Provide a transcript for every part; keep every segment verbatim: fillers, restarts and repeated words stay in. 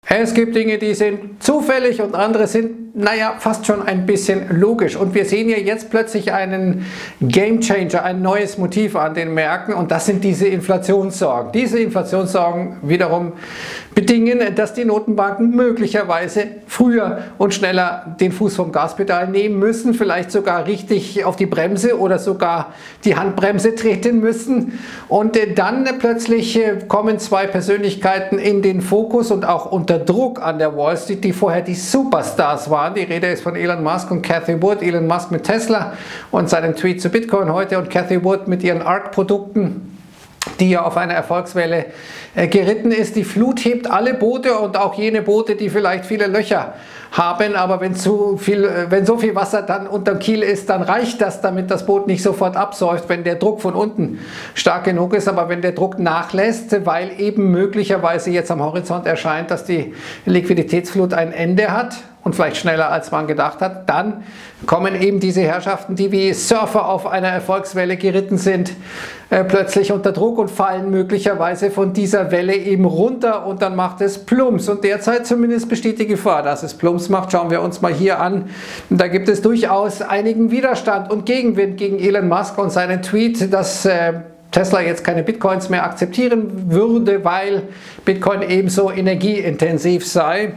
Es gibt Dinge, die sind zufällig und andere sind, naja, fast schon ein bisschen logisch. Und wir sehen ja jetzt plötzlich einen Gamechanger, ein neues Motiv an den Märkten und das sind diese Inflationssorgen. Diese Inflationssorgen wiederum bedingen, dass die Notenbanken möglicherweise früher und schneller den Fuß vom Gaspedal nehmen müssen, vielleicht sogar richtig auf die Bremse oder sogar die Handbremse treten müssen. Und dann plötzlich kommen zwei Persönlichkeiten in den Fokus und auch unter Druck an der Wall Street, die vorher die Superstars waren. Die Rede ist von Elon Musk und Cathie Wood. Elon Musk mit Tesla und seinem Tweet zu Bitcoin heute und Cathie Wood mit ihren ARK-Produkten, die ja auf einer Erfolgswelle äh, geritten ist. Die Flut hebt alle Boote und auch jene Boote, die vielleicht viele Löcher haben, aber wenn, zu viel, äh, wenn so viel Wasser dann unterm Kiel ist, dann reicht das, damit das Boot nicht sofort absäuft, wenn der Druck von unten stark genug ist. Aber wenn der Druck nachlässt, weil eben möglicherweise jetzt am Horizont erscheint, dass die Liquiditätsflut ein Ende hat, und vielleicht schneller als man gedacht hat, dann kommen eben diese Herrschaften, die wie Surfer auf einer Erfolgswelle geritten sind, äh, plötzlich unter Druck und fallen möglicherweise von dieser Welle eben runter und dann macht es Plumps. Und derzeit zumindest besteht die Gefahr, dass es Plumps macht. Schauen wir uns mal hier an. Da gibt es durchaus einigen Widerstand und Gegenwind gegen Elon Musk und seinen Tweet, dass äh, Tesla jetzt keine Bitcoins mehr akzeptieren würde, weil Bitcoin ebenso energieintensiv sei.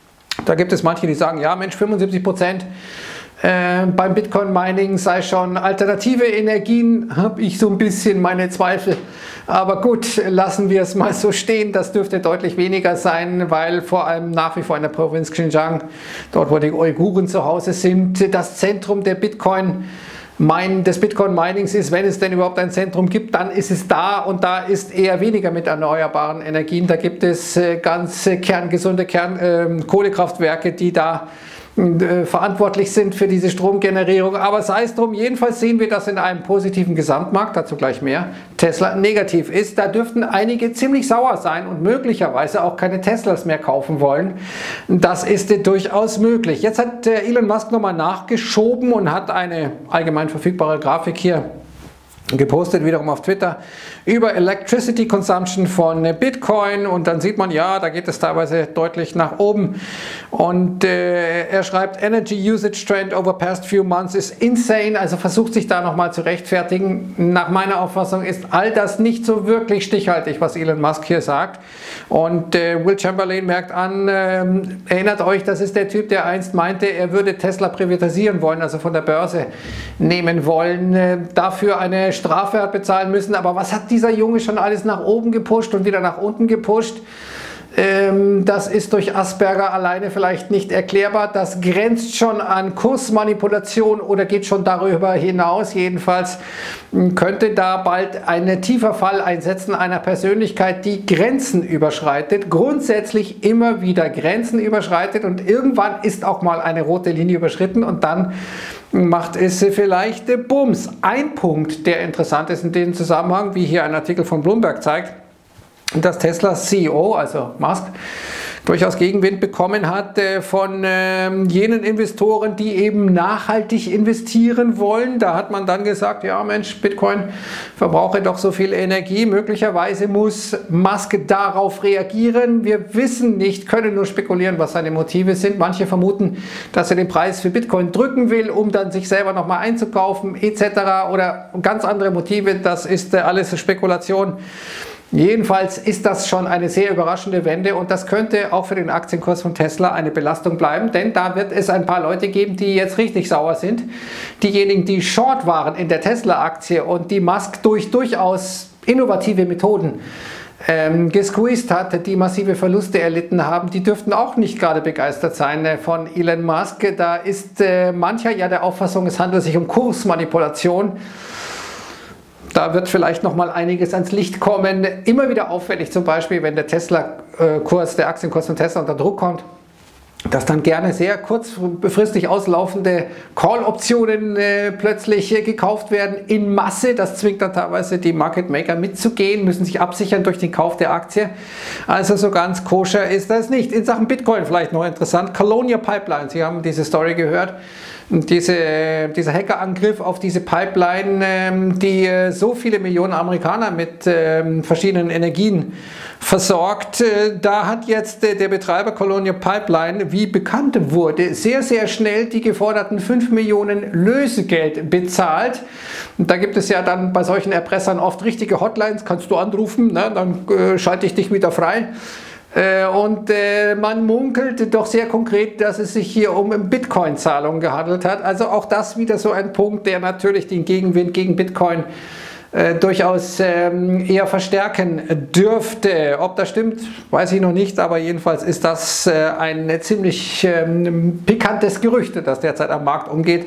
Da gibt es manche, die sagen, ja Mensch, fünfundsiebzig Prozent äh, beim Bitcoin-Mining sei schon alternative Energien, habe ich so ein bisschen meine Zweifel. Aber gut, lassen wir es mal so stehen, das dürfte deutlich weniger sein, weil vor allem nach wie vor in der Provinz Xinjiang, dort wo die Uiguren zu Hause sind, das Zentrum der Bitcoin Mein, des Bitcoin-Minings ist, wenn es denn überhaupt ein Zentrum gibt, dann ist es da und da ist eher weniger mit erneuerbaren Energien. Da gibt es äh, ganz äh, kerngesunde Kern, äh, Kohlekraftwerke, die da äh, verantwortlich sind für diese Stromgenerierung. Aber sei es drum, jedenfalls sehen wir, dass in einem positiven Gesamtmarkt, dazu gleich mehr, Tesla negativ ist. Da dürften einige ziemlich sauer sein und möglicherweise auch keine Teslas mehr kaufen wollen. Das ist äh, durchaus möglich. Jetzt hat äh, Elon Musk nochmal nachgeschoben und hat eine allgemein verfügbare Grafik hier gepostet, wiederum auf Twitter, über Electricity Consumption von Bitcoin und dann sieht man, ja, da geht es teilweise deutlich nach oben und äh, er schreibt, Energy Usage Trend over past few months is insane, also versucht sich da nochmal zu rechtfertigen. Nach meiner Auffassung ist all das nicht so wirklich stichhaltig, was Elon Musk hier sagt und äh, Will Chamberlain merkt an, äh, erinnert euch, das ist der Typ, der einst meinte, er würde Tesla privatisieren wollen, also von der Börse nehmen wollen, äh, dafür eine Strafe hat bezahlen müssen, aber was hat dieser Junge schon alles nach oben gepusht und wieder nach unten gepusht? Ähm, das ist durch Asperger alleine vielleicht nicht erklärbar. Das grenzt schon an Kursmanipulation oder geht schon darüber hinaus. Jedenfalls könnte da bald ein tiefer Fall einsetzen einer Persönlichkeit, die Grenzen überschreitet, grundsätzlich immer wieder Grenzen überschreitet und irgendwann ist auch mal eine rote Linie überschritten und dann macht es vielleicht Bums. Ein Punkt, der interessant ist in dem Zusammenhang, wie hier ein Artikel von Bloomberg zeigt, dass Teslas C E O, also Musk, durchaus Gegenwind bekommen hat äh, von äh, jenen Investoren, die eben nachhaltig investieren wollen. Da hat man dann gesagt, ja Mensch, Bitcoin verbrauche doch so viel Energie. Möglicherweise muss Musk darauf reagieren. Wir wissen nicht, können nur spekulieren, was seine Motive sind. Manche vermuten, dass er den Preis für Bitcoin drücken will, um dann sich selber nochmal einzukaufen et cetera. Oder ganz andere Motive, das ist äh, alles Spekulation. Jedenfalls ist das schon eine sehr überraschende Wende und das könnte auch für den Aktienkurs von Tesla eine Belastung bleiben, denn da wird es ein paar Leute geben, die jetzt richtig sauer sind. Diejenigen, die short waren in der Tesla-Aktie und die Musk durch durchaus innovative Methoden ähm, gesqueezed hat, die massive Verluste erlitten haben, die dürften auch nicht gerade begeistert sein äh, von Elon Musk. Da ist äh, mancher ja der Auffassung, es handelt sich um Kursmanipulation. Da wird vielleicht noch mal einiges ans Licht kommen. Immer wieder auffällig zum Beispiel, wenn der Tesla-Kurs, der Aktienkurs von Tesla unter Druck kommt, dass dann gerne sehr kurzfristig auslaufende Call-Optionen äh, plötzlich äh, gekauft werden in Masse. Das zwingt dann teilweise die Market Maker mitzugehen, müssen sich absichern durch den Kauf der Aktie. Also so ganz koscher ist das nicht. In Sachen Bitcoin vielleicht noch interessant. Colonia Pipeline, Sie haben diese Story gehört. Diese, dieser Hackerangriff auf diese Pipeline, ähm, die äh, so viele Millionen Amerikaner mit ähm, verschiedenen Energien versorgt, äh, da hat jetzt äh, der Betreiber Colonial Pipeline, wie bekannt wurde, sehr, sehr schnell die geforderten fünf Millionen Lösegeld bezahlt. Und da gibt es ja dann bei solchen Erpressern oft richtige Hotlines, kannst du anrufen, ne? Dann äh, schalte ich dich wieder frei. Und äh, man munkelt doch sehr konkret, dass es sich hier um Bitcoin-Zahlungen gehandelt hat. Also auch das wieder so ein Punkt, der natürlich den Gegenwind gegen Bitcoin äh, durchaus ähm, eher verstärken dürfte. Ob das stimmt, weiß ich noch nicht, aber jedenfalls ist das äh, ein ziemlich ähm, pikantes Gerücht, das derzeit am Markt umgeht.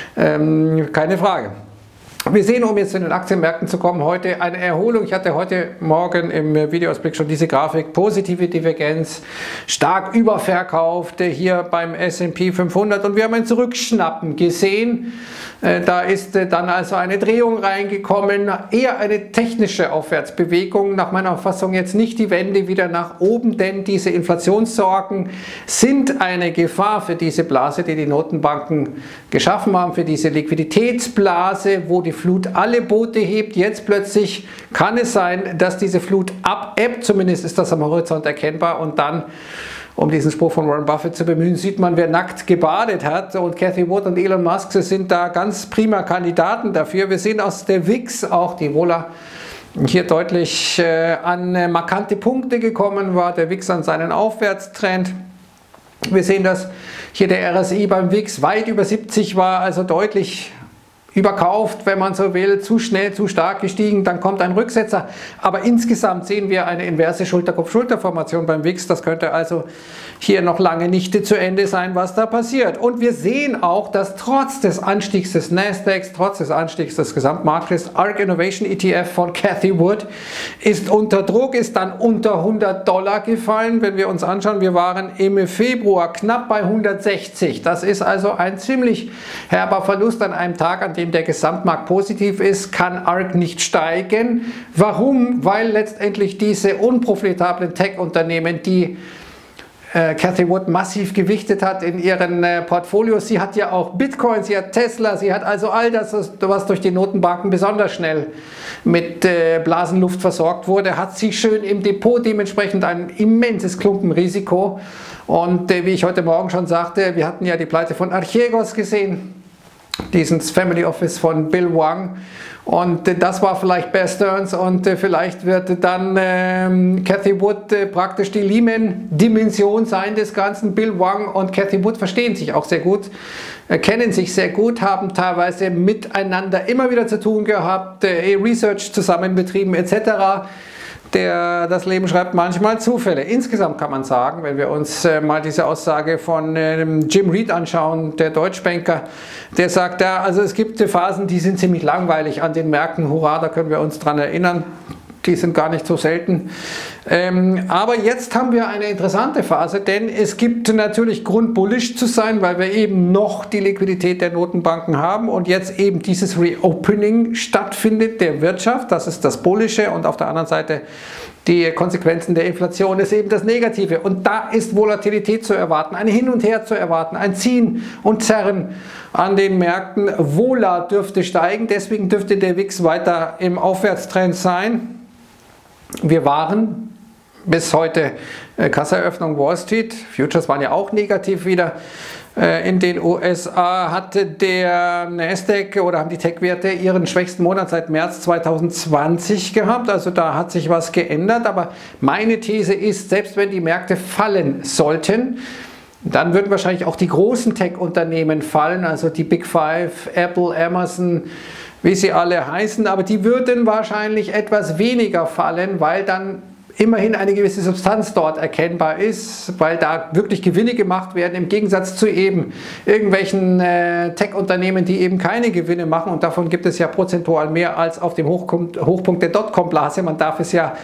Ähm, keine Frage. Wir sehen, um jetzt in den Aktienmärkten zu kommen, heute eine Erholung. Ich hatte heute Morgen im Videoausblick schon diese Grafik. Positive Divergenz, stark überverkauft hier beim S und P fünfhundert und wir haben ein Zurückschnappen gesehen. Da ist dann also eine Drehung reingekommen, eher eine technische Aufwärtsbewegung. Nach meiner Auffassung jetzt nicht die Wende wieder nach oben, denn diese Inflationssorgen sind eine Gefahr für diese Blase, die die Notenbanken geschaffen haben, für diese Liquiditätsblase, wo die Flut alle Boote hebt. Jetzt plötzlich kann es sein, dass diese Flut abebbt, zumindest ist das am Horizont erkennbar, und dann, um diesen Spruch von Warren Buffett zu bemühen, sieht man, wer nackt gebadet hat, und Cathie Wood und Elon Musk sind da ganz prima Kandidaten dafür. Wir sehen aus der W I X auch, die Vola hier deutlich äh, an äh, markante Punkte gekommen war, der W I X an seinen Aufwärtstrend. Wir sehen, dass hier der R S I beim W I X weit über siebzig war, also deutlich überkauft, wenn man so will, zu schnell, zu stark gestiegen, dann kommt ein Rücksetzer. Aber insgesamt sehen wir eine inverse Schulterkopf-Schulter-Formation beim W I X. Das könnte also hier noch lange nicht zu Ende sein, was da passiert. Und wir sehen auch, dass trotz des Anstiegs des Nasdaq, trotz des Anstiegs des Gesamtmarktes, ARK Innovation E T F von Cathie Wood ist unter Druck, ist dann unter hundert Dollar gefallen. Wenn wir uns anschauen, wir waren im Februar knapp bei hundertsechzig. Das ist also ein ziemlich herber Verlust an einem Tag, an dem der Gesamtmarkt positiv ist, kann ARK nicht steigen. Warum? Weil letztendlich diese unprofitablen Tech-Unternehmen, die äh, Cathie Wood massiv gewichtet hat in ihren äh, Portfolios, sie hat ja auch Bitcoin, sie hat Tesla, sie hat also all das, was durch die Notenbanken besonders schnell mit äh, Blasenluft versorgt wurde, hat sie schön im Depot, dementsprechend ein immenses Klumpenrisiko. Und äh, wie ich heute Morgen schon sagte, wir hatten ja die Pleite von Archegos gesehen, diesen Family Office von Bill Hwang, und äh, das war vielleicht Bear Stearns, und äh, vielleicht wird dann ähm, Cathie Wood äh, praktisch die Lehman-Dimension sein des Ganzen. Bill Hwang und Cathie Wood verstehen sich auch sehr gut, äh, kennen sich sehr gut, haben teilweise miteinander immer wieder zu tun gehabt, äh, Research zusammen betrieben et cetera. Der, das Leben schreibt manchmal Zufälle. Insgesamt kann man sagen, wenn wir uns äh, mal diese Aussage von äh, Jim Reed anschauen, der Deutschbanker, der sagt, ja, also es gibt Phasen, die sind ziemlich langweilig an den Märkten. Hurra, da können wir uns dran erinnern. Die sind gar nicht so selten. Ähm, aber jetzt haben wir eine interessante Phase, denn es gibt natürlich Grund, bullish zu sein, weil wir eben noch die Liquidität der Notenbanken haben und jetzt eben dieses Reopening stattfindet der Wirtschaft. Das ist das Bullische, und auf der anderen Seite die Konsequenzen der Inflation ist eben das Negative. Und da ist Volatilität zu erwarten, ein Hin und Her zu erwarten, ein Ziehen und Zerren an den Märkten. Vola dürfte steigen, deswegen dürfte der W I X weiter im Aufwärtstrend sein. Wir waren bis heute äh, Kassaeröffnung Wall Street, Futures waren ja auch negativ wieder. Äh, in den U S A hatte der Nasdaq oder haben die Tech-Werte ihren schwächsten Monat seit März zweitausendzwanzig gehabt. Also da hat sich was geändert. Aber meine These ist, selbst wenn die Märkte fallen sollten, dann würden wahrscheinlich auch die großen Tech-Unternehmen fallen, also die Big Five, Apple, Amazon, wie sie alle heißen, aber die würden wahrscheinlich etwas weniger fallen, weil dann immerhin eine gewisse Substanz dort erkennbar ist, weil da wirklich Gewinne gemacht werden, im Gegensatz zu eben irgendwelchen äh, Tech-Unternehmen, die eben keine Gewinne machen, und davon gibt es ja prozentual mehr als auf dem Hochpunkt, Hochpunkt der Dotcom-Blase. Man darf es ja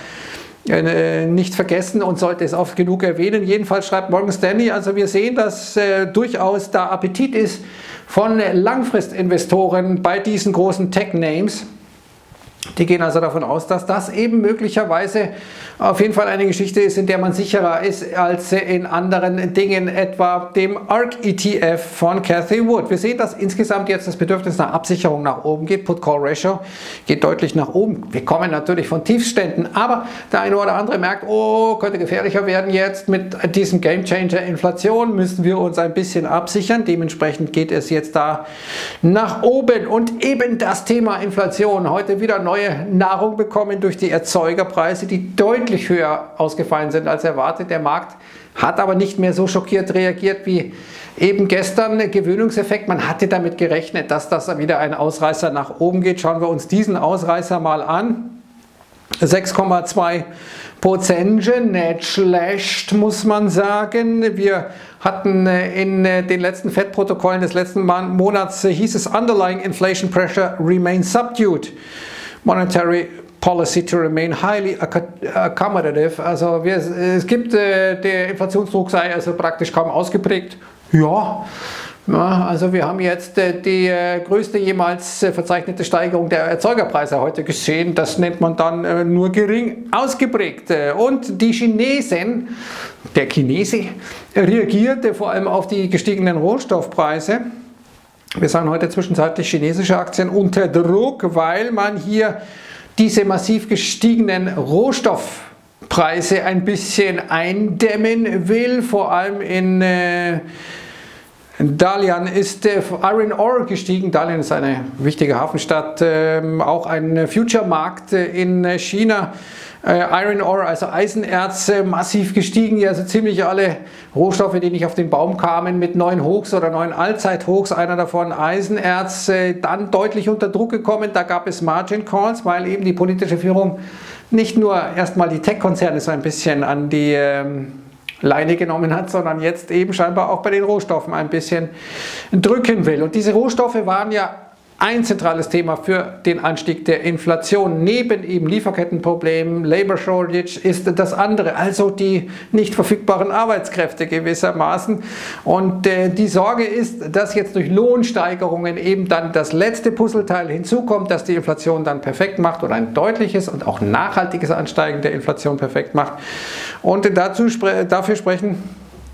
äh, nicht vergessen und sollte es oft genug erwähnen. Jedenfalls schreibt Morgan Stanley, also wir sehen, dass äh, durchaus da Appetit ist von Langfristinvestoren bei diesen großen Tech-Names. Die gehen also davon aus, dass das eben möglicherweise auf jeden Fall eine Geschichte ist, in der man sicherer ist als in anderen Dingen, etwa dem A R K E T F von Cathie Wood. Wir sehen, dass insgesamt jetzt das Bedürfnis nach Absicherung nach oben geht. Put-Call-Ratio geht deutlich nach oben. Wir kommen natürlich von Tiefständen, aber der eine oder andere merkt, oh, könnte gefährlicher werden jetzt mit diesem Gamechanger Inflation, müssen wir uns ein bisschen absichern. Dementsprechend geht es jetzt da nach oben und eben das Thema Inflation heute wieder neue Nahrung bekommen durch die Erzeugerpreise, die deutlich höher ausgefallen sind als erwartet. Der Markt hat aber nicht mehr so schockiert reagiert wie eben gestern. Gewöhnungseffekt, man hatte damit gerechnet, dass das wieder ein Ausreißer nach oben geht. Schauen wir uns diesen Ausreißer mal an. sechs Komma zwei Prozent, nicht schlecht, muss man sagen. Wir hatten in den letzten Fed-Protokollen des letzten Monats, hieß es, Underlying Inflation Pressure remains subdued. Monetary Policy to remain highly accommodative. Also wir, es gibt, äh, der Inflationsdruck sei also praktisch kaum ausgeprägt. Ja, ja, also wir haben jetzt äh, die äh, größte jemals äh, verzeichnete Steigerung der Erzeugerpreise heute gesehen. Das nennt man dann äh, nur gering ausgeprägt. Und die Chinesen, der Chinese, reagierte vor allem auf die gestiegenen Rohstoffpreise. Wir sahen heute zwischenzeitlich chinesische Aktien unter Druck, weil man hier diese massiv gestiegenen Rohstoffpreise ein bisschen eindämmen will. Vor allem in äh, Dalian ist äh, Iron Ore gestiegen. Dalian ist eine wichtige Hafenstadt, äh, auch ein Future-Markt äh, in China. Iron Ore, also Eisenerz, massiv gestiegen, hier also ziemlich alle Rohstoffe, die nicht auf den Baum kamen, mit neuen Hochs oder neuen Allzeithochs, einer davon Eisenerz, dann deutlich unter Druck gekommen. Da gab es Margin Calls, weil eben die politische Führung nicht nur erstmal die Tech-Konzerne so ein bisschen an die ähm, Leine genommen hat, sondern jetzt eben scheinbar auch bei den Rohstoffen ein bisschen drücken will. Und diese Rohstoffe waren ja ein zentrales Thema für den Anstieg der Inflation. Neben eben Lieferkettenproblemen, Labor Shortage ist das andere, also die nicht verfügbaren Arbeitskräfte gewissermaßen. Und äh, die Sorge ist, dass jetzt durch Lohnsteigerungen eben dann das letzte Puzzleteil hinzukommt, das die Inflation dann perfekt macht oder ein deutliches und auch nachhaltiges Ansteigen der Inflation perfekt macht. Und dazu, dafür sprechen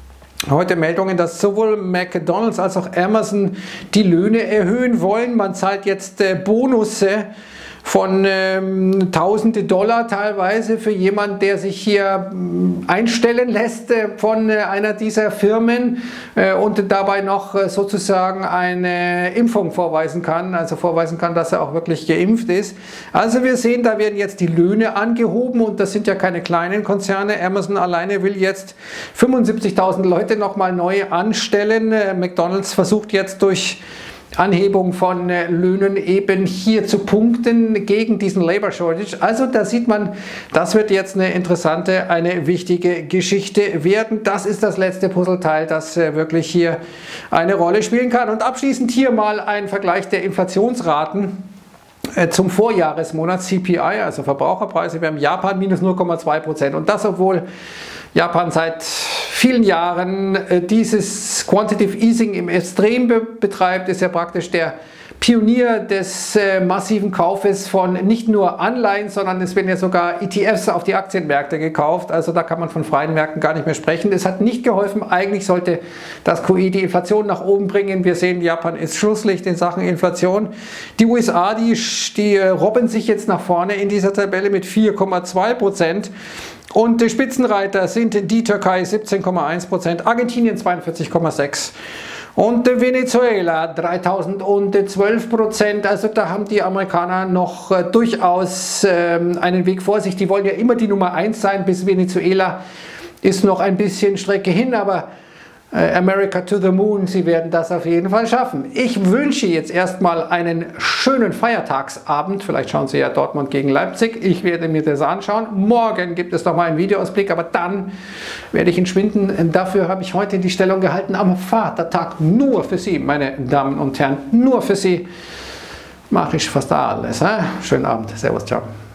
heute Meldungen, dass sowohl McDonald's als auch Amazon die Löhne erhöhen wollen. Man zahlt jetzt äh, Bonusse von ähm, tausende Dollar teilweise für jemanden, der sich hier ähm, einstellen lässt äh, von äh, einer dieser Firmen äh, und dabei noch äh, sozusagen eine Impfung vorweisen kann, also vorweisen kann, dass er auch wirklich geimpft ist. Also wir sehen, da werden jetzt die Löhne angehoben und das sind ja keine kleinen Konzerne. Amazon alleine will jetzt fünfundsiebzigtausend Leute nochmal neu anstellen. Äh, McDonald's versucht jetzt durch Anhebung von äh, Löhnen eben hier zu punkten gegen diesen Labor Shortage. Also da sieht man, das wird jetzt eine interessante, eine wichtige Geschichte werden. Das ist das letzte Puzzleteil, das äh, wirklich hier eine Rolle spielen kann. Und abschließend hier mal ein Vergleich der Inflationsraten äh, zum Vorjahresmonat C P I, also Verbraucherpreise. Wir haben Japan minus null Komma zwei Prozent und das, obwohl Japan seit vielen Jahren äh, dieses Quantitative Easing im Extrem be betreibt, ist ja praktisch der Pionier des äh, massiven Kaufes von nicht nur Anleihen, sondern es werden ja sogar E T Fs auf die Aktienmärkte gekauft. Also da kann man von freien Märkten gar nicht mehr sprechen. Es hat nicht geholfen. Eigentlich sollte das Q I die Inflation nach oben bringen. Wir sehen, Japan ist Schlusslicht in Sachen Inflation. Die U S A, die, die robben sich jetzt nach vorne in dieser Tabelle mit vier Komma zwei Prozent. Und die Spitzenreiter sind die Türkei siebzehn Komma eins Prozent, Argentinien zweiundvierzig Komma sechs Prozent und Venezuela dreitausendzwölf Prozent. Also da haben die Amerikaner noch äh, durchaus äh, einen Weg vor sich. Die wollen ja immer die Nummer eins sein, bis Venezuela ist noch ein bisschen Strecke hin, aber America to the Moon, sie werden das auf jeden Fall schaffen. Ich wünsche jetzt erstmal einen schönen Feiertagsabend. Vielleicht schauen Sie ja Dortmund gegen Leipzig. Ich werde mir das anschauen. Morgen gibt es nochmal einen Videoausblick, aber dann werde ich entschwinden. Dafür habe ich heute die Stellung gehalten am Vatertag. Nur für Sie, meine Damen und Herren. Nur für Sie mache ich fast alles. Schönen Abend. Servus, ciao.